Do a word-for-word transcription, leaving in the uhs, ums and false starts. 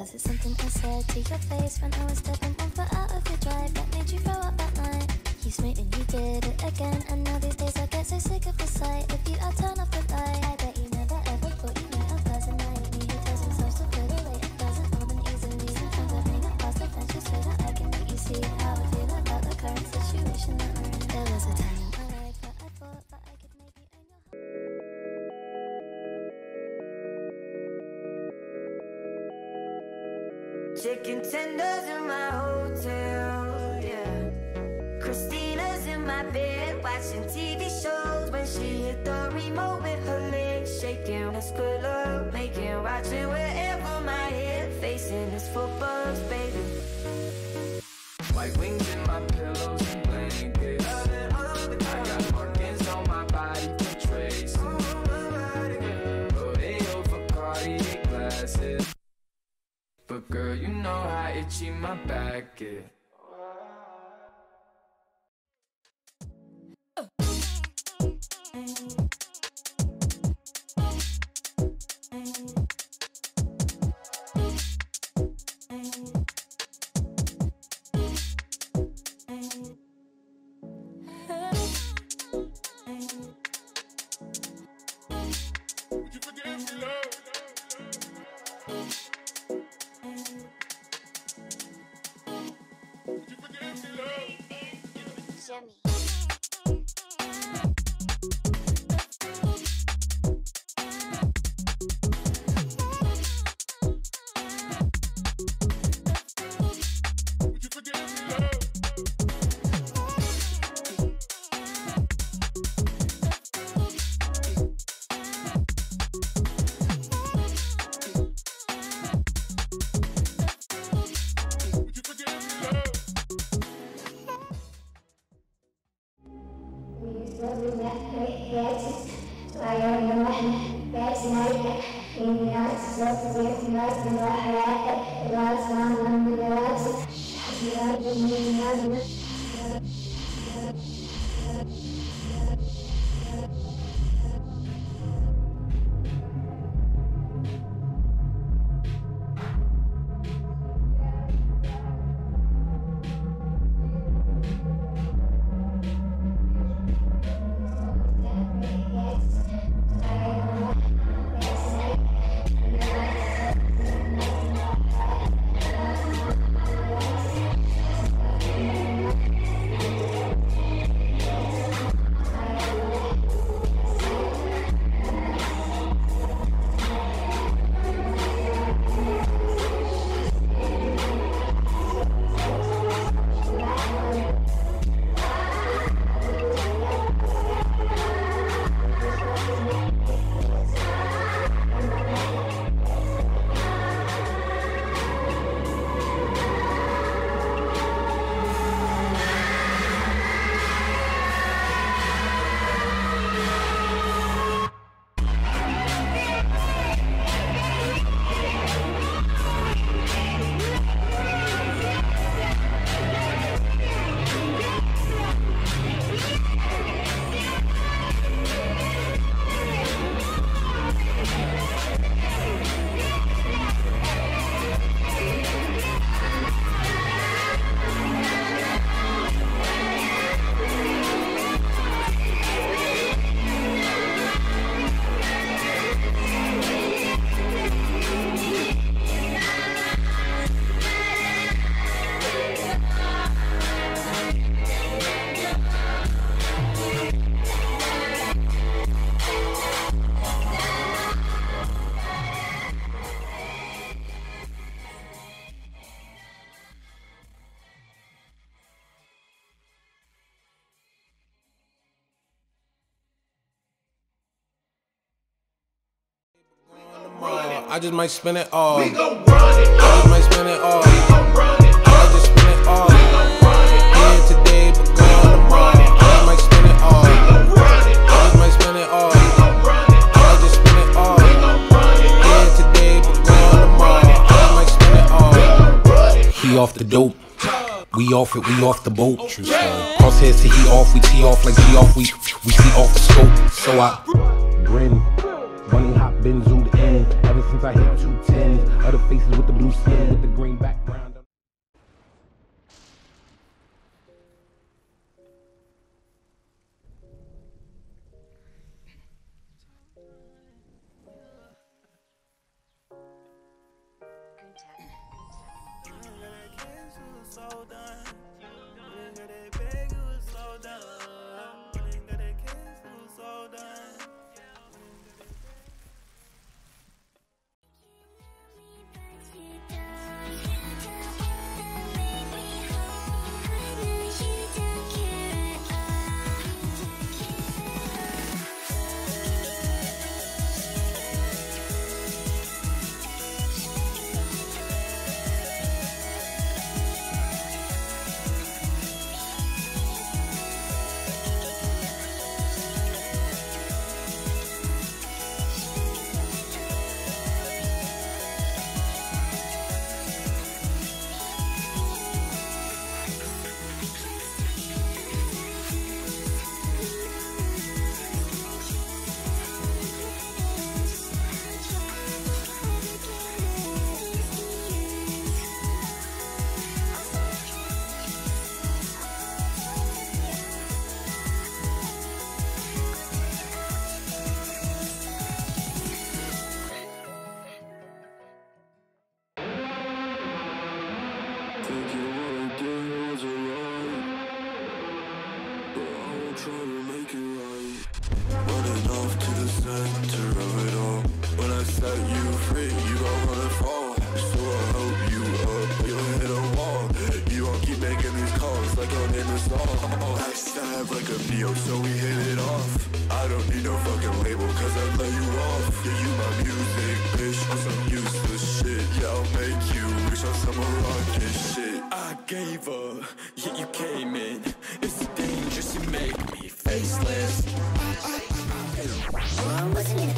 Was it something I said to your face when I was stepping one foot out of your drive that made you throw up that night? You smoked and you did it again, and now these days I get so sick of the sight of you. I turn off the light. I bet you never ever thought you met a person like me who tells himself to put away and doesn't more than easily. Sometimes I bring up past events just so that I can make you see how I feel about the current situation that we're in. There was a time in my life that I thought that I could maybe own your heart. Chicken tenders in my hotel, yeah. Christina's in my bed watching T V shows when she hit the remote with her legs shaking. Let's good love making, watching wherever my head facing is for bugs, baby. White wings in my pillows and blankets. I got markings on my body for trace. Rodeo for Cartier glasses. But girl, you know how itchy my back is. I just might spend it all. We gon' run it. I just might spend it all. We gon' run it. I just spend it all. We gon' run it. Here today, but gone tomorrow. I just might spend it all. We gon' run it. I just might spend it all. We gon' run it. I just spend it all. We gon' run it. Here today, but gone tomorrow. I just might spend it all. We gon' run it. He off the dope. We off it, we off the boat. True story. Crosshairs to he off, we tee off like he off, we we see off the scope. So I grin, bunny hop, been zoomed in. Ever since I hit two tens, other faces with the blue skin with the green background. So we hit it off. I don't need no fucking label, cause I let you off. Yeah, you my music, bitch, on some useless shit. Yeah, I'll make you wish on some rocket shit. I gave up, yet you came in. It's dangerous, you make me faceless. Well, I wasn't in